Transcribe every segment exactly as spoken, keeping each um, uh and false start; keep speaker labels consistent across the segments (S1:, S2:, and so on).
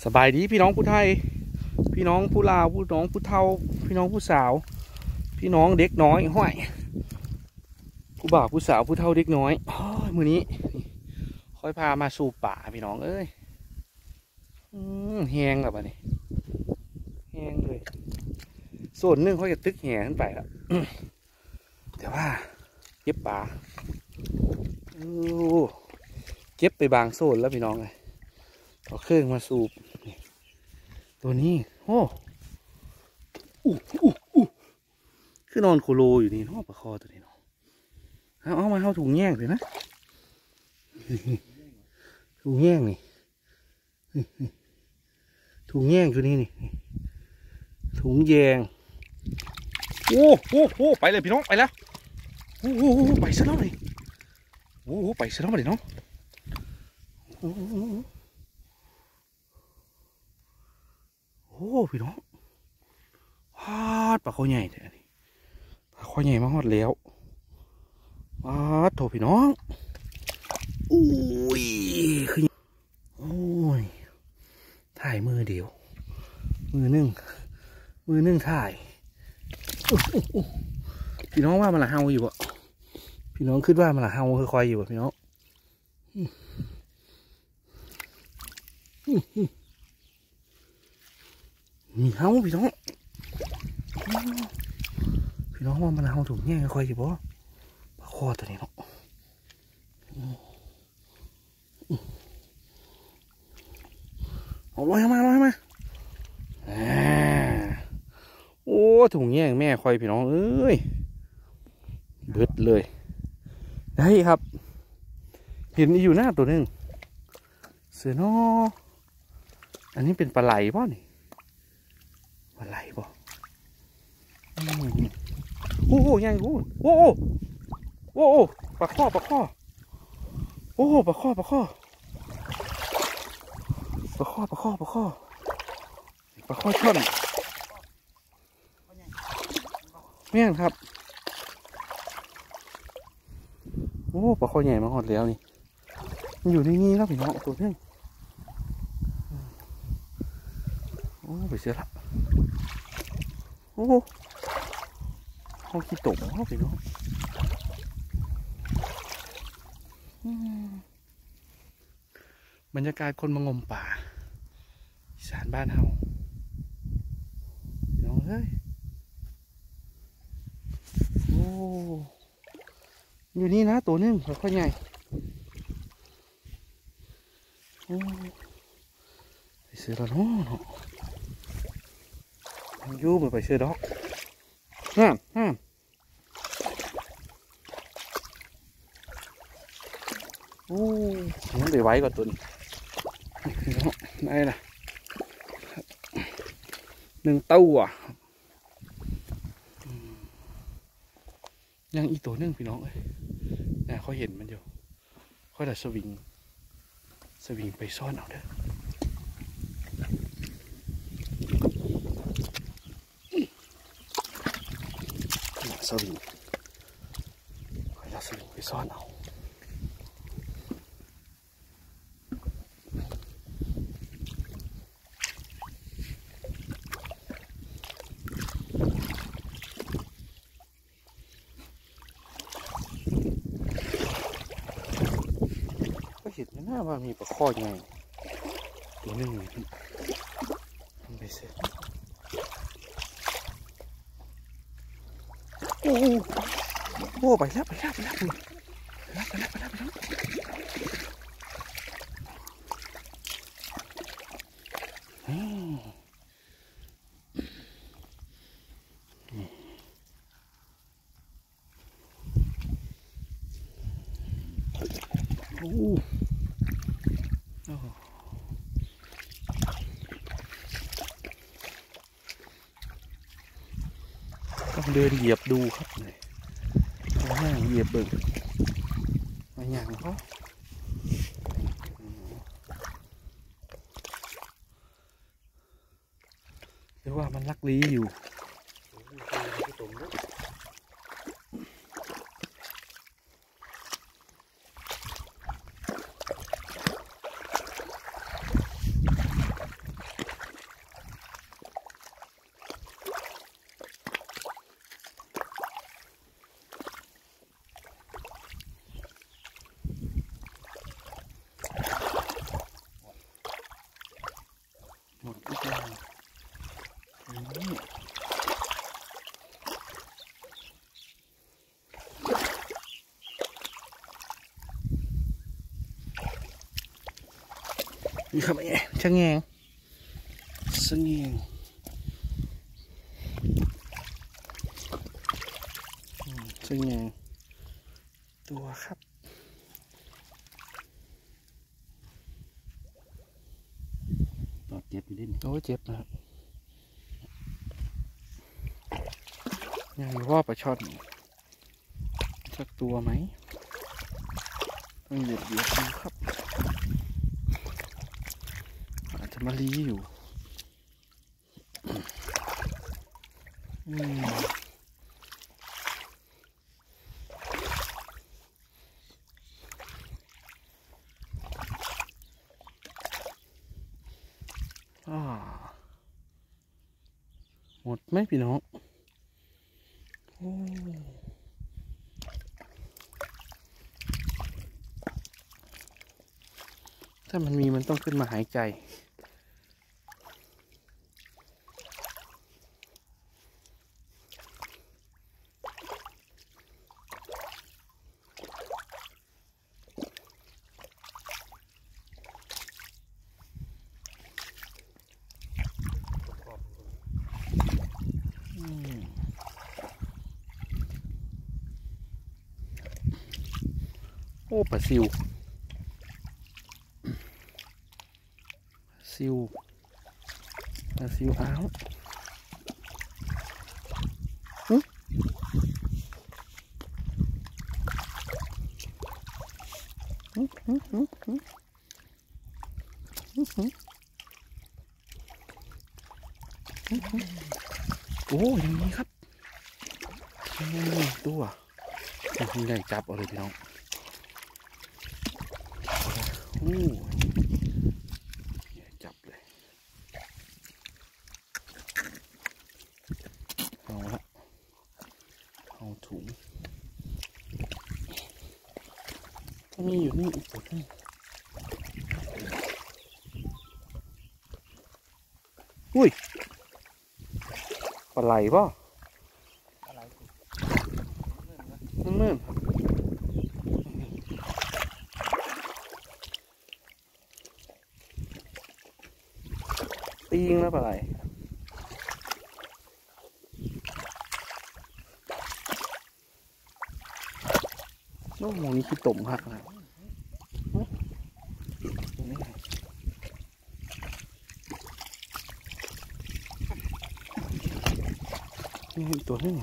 S1: สบายดีพี่น้องผู้ไทยพี่น้องผู้ลาวผู้น้องผู้เฒ่าพี่น้องผู้สาวพี่น้องเด็กน้อยห้อยผู้บ่าวผู้สาวผู้เฒ่าเด็กน้อยมือนี้ค่อยพามาสู่ป่าพี่น้องเอ้ยแห้งแบบนี้แห้งเลยส่วนหนึ่งเขาจะตึกแห่ขึ้นไปแล้วแต่ว่าเก็บป่าเก็บไปบางโซนแล้วพี่น้องเลยเอาเครื่องมาสูบตัวนี้โอ้อู้อู้อู้คือนอนโคโลอยู่นี่เนาะปลาคอตัวนี้เนาะเอาเอามาเอาถุงแย่งเลยนะถุงแย่งนี่ถุงแย่งตัวนี้นี่ถุงแยงโอ้โหโอ้ไปเลยพี่น้องไปแล้วโอ้โหไปซะแล้วเลยโอ้โหไปซะแล้วมาเลยน้องโอ้โหพี่น้องฮาดปลาคอใหญ่แต่นี่ปลาคอใหญ่มาฮอดแล้วฮาดโถพี่น้องอุ้ยคือโอ้ยถ่ายมือเดียวมือหนึ่งมือหนึ่งถ่ายพี่น้องว่ามันละเฮาอยู่บ่พี่น้องคิดว่ามันละเฮาค่อยๆอยู่บ่พี่น้องมีเฮาพี่น้องพี่น้องว่ามันละเฮาถูกแง่ค่อยๆอยู่บ่ปลาคอตัวนี้เนาะเอาลอยมาลอยมาโอ้ถุงแย่งแม่คอยพี่น้องเอ้ยเบิดเลยได้ครับเห็นอยู่หน้าตัวนึงเสือนออันนี้เป็นปลาไหลป่ะนี่ปลาไหลป่ะโอ้โหยังกูโอ้โหโอ้โหปลาข้อปลาข้อโอ้โหปลาข้อปลาข้อปลาข้อปลาข้อปลาข้อปลาข้อช่อนแม่นครับโอ้ปลาข้อใหญ่มาหอดแล้วนี่มันอยู่ในนี้แล้วพี่น้องตัวนึงโอ้ไปเสียละโอ้เขาขี้ตกเขาพี่น้องบรรยากาศคนมางมป่าอีสานบ้านเฮาพี่น้องเฮ้ยโอ้อยู่นี่นะตัวนึงค่อยๆใหญ่โอ้ไปซื้อแล้วเนาะยูมาไปซื้อดอกห้ามห้ามโอ้ยังไปไว้ก่อนตุนได้ละหนึ่งเต้าอ่ะยังอีกตัวนึงพี่น้องเอ้ยนะเขาเห็นมันอยู่เขาแต่สวิงสวิงไปซ่อนเอาเด้อสวิงเขาจะสวิงไปซ่อนเอาเห็นนะว่ามีปลาข้อใหญ่ตัวนึงมันไปเสร็จโอ้โหไปแล้วไปแล้วไปแล้วไปแล้วไปแล้วไปแล้วไปแล้วโอ้ต้องเดินเหยียบดูครับเลยต้องนั่งเหยียบเบิ่งมาอย่างเขาหรือว่ามันลักลี้อยู่หมดทุกอย่างนี่นี่ครับไอ้ช่างแงงช่างแงงช่างแงงตัวครับตอดเจ็บอยู่ดิโอ้เจ็บนะครับยังอยู่ว่าปลาช่อนสักตัวไหมต้องเหยียบเหยียบดูครับอาจจะมาลีอยู่อืมอ่าหมดไหมพี่น้องโอ้ถ้ามันมีมันต้องขึ้นมาหายใจโอ้ปลาซิวซิวปลาซิวอ้าวฮึฮึฮึฮึฮึฮึโอ้ยังมีครับยังมีตัวยังได้จับเอาเลยพี่น้องโอ้จับเลยเอาละเอาถุงมีอยู่นี่อีกตัวนึงอุ้ยปลาไหลป่ะเมื่อตีงแล้วปลาไหลโอ้โหนี่คือตุ่มหักนะนี่ตัวนึง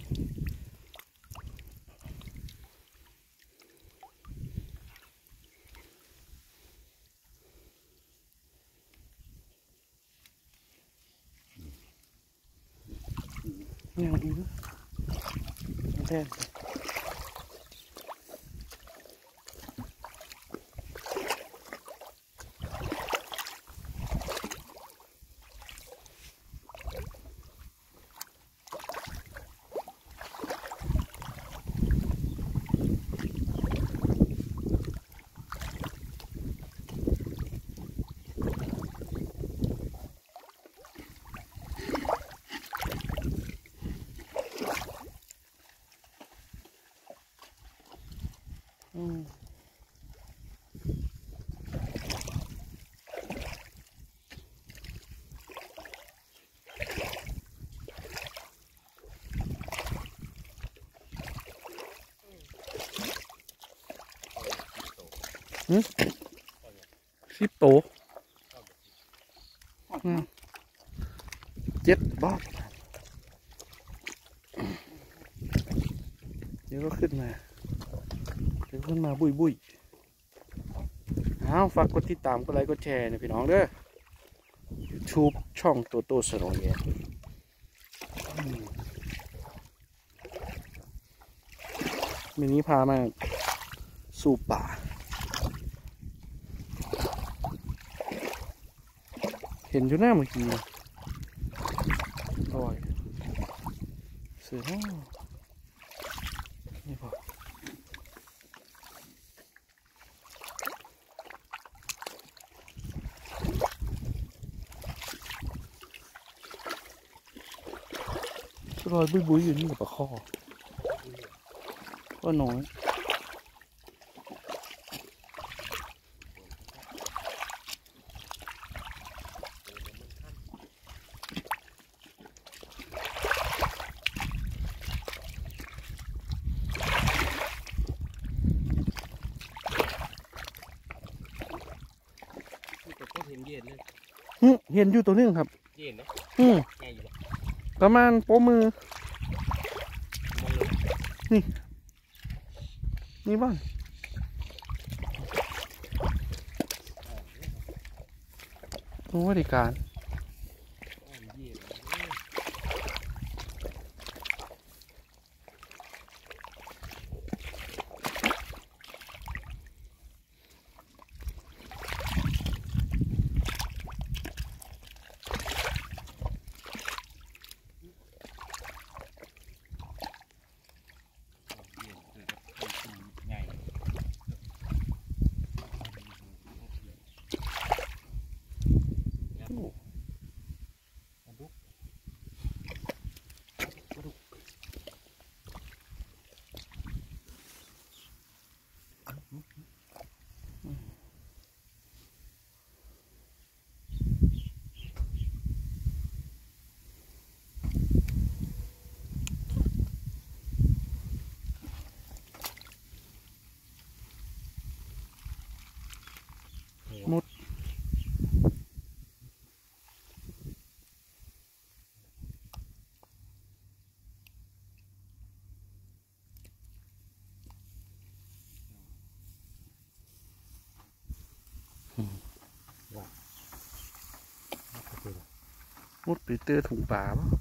S1: ยังอีกแท้อืมสิบโตเจ็ดบาทเดี๋ยวก็ขึ้นมาเดี๋ยวขึ้นมาบุยบุยอ้าวฝากกดติดตามกดไลค์กดแชร์นะพี่น้องเด้อ YouTube ช่องตัวโตสโนว์แยร์วันนี้พามาสู่ป่าเห็นอยู่หน้าเมื่อกี้ลอยเสือนี่พอรอยบุยบุยอยู่นี่กับปลาข้อก็น้อยเห็นอยู่ตัวนึงครับเห็นไหมอืมประมาณโป้มือนี่นี่บ้างโอ้บริการมุดมุดไปเตอถุงป่าป่ะ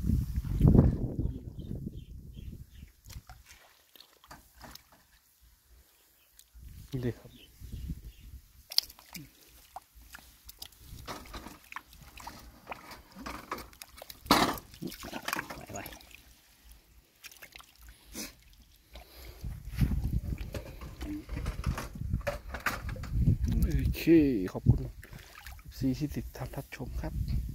S1: นี่เลยครับโอเคขอบคุณซีที่ติดตามรับชมครับ